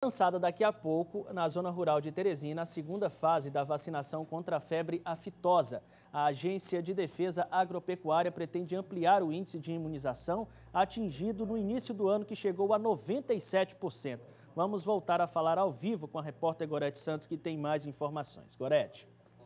Lançada daqui a pouco, na zona rural de Teresina, a segunda fase da vacinação contra a febre aftosa. A Agência de Defesa Agropecuária pretende ampliar o índice de imunização atingido no início do ano, que chegou a 97%. Vamos voltar a falar ao vivo com a repórter Gorete Santos, que tem mais informações. Gorete.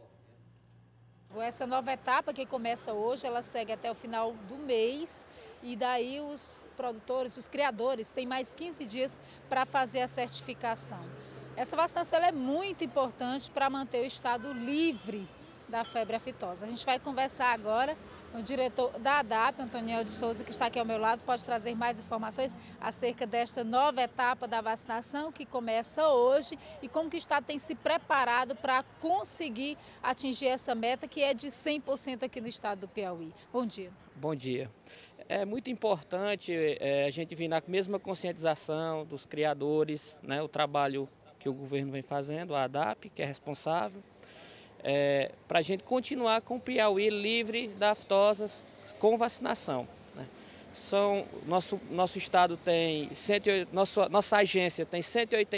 Essa nova etapa que começa hoje, ela segue até o final do mês e daí os produtores, os criadores, têm mais 15 dias para fazer a certificação. Essa vacinação é muito importante para manter o estado livre da febre aftosa. A gente vai conversar agora com o diretor da ADAP, Antoniel de Souza, que está aqui ao meu lado, pode trazer mais informações acerca desta nova etapa da vacinação que começa hoje e como que o estado tem se preparado para conseguir atingir essa meta que é de 100% aqui no estado do Piauí. Bom dia. Bom dia. É muito importante a gente vir na mesma conscientização dos criadores, né, o trabalho que o governo vem fazendo, a ADAP, que é responsável, para a gente continuar com o Piauí livre da aftosa com vacinação. Né. Nosso estado tem, nossa agência tem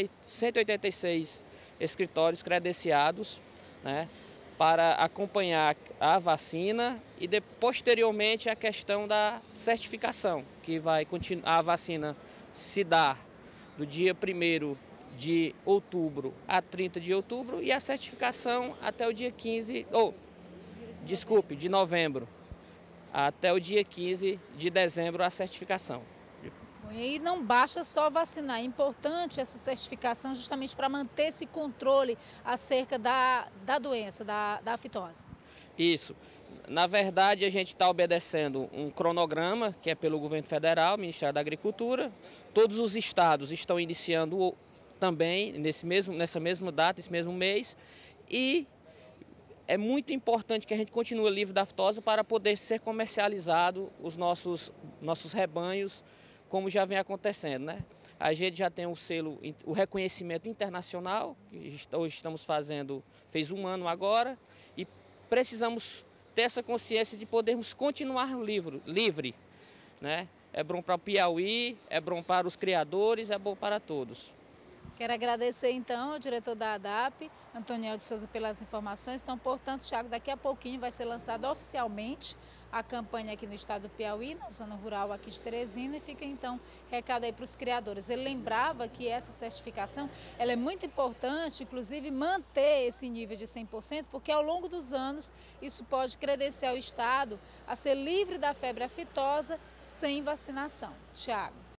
186 escritórios credenciados, né, para acompanhar a vacina e posteriormente a questão da certificação, que vai continuar. A vacina se dá do dia 1º de outubro a 30 de outubro e a certificação até o dia 15, de novembro, até o dia 15 de dezembro a certificação. E não basta só vacinar, é importante essa certificação justamente para manter esse controle acerca da doença, da aftosa. Isso. Na verdade, a gente está obedecendo um cronograma que é pelo governo federal, Ministério da Agricultura. Todos os estados estão iniciando também nessa mesma data, esse mesmo mês. E é muito importante que a gente continue livre da aftosa para poder ser comercializado os nossos rebanhos, como já vem acontecendo, né? A gente já tem o reconhecimento internacional, que hoje estamos fez 1 ano agora, e precisamos ter essa consciência de podermos continuar livre, né? É bom para o Piauí, é bom para os criadores, é bom para todos. Quero agradecer então ao diretor da ADAP, Antoniel de Souza, pelas informações. Então, portanto, Thiago, daqui a pouquinho vai ser lançada oficialmente a campanha aqui no estado do Piauí, na zona rural aqui de Teresina, e fica então recado aí para os criadores. Ele lembrava que essa certificação ela é muito importante, inclusive manter esse nível de 100%, porque ao longo dos anos isso pode credenciar o estado a ser livre da febre aftosa sem vacinação. Thiago.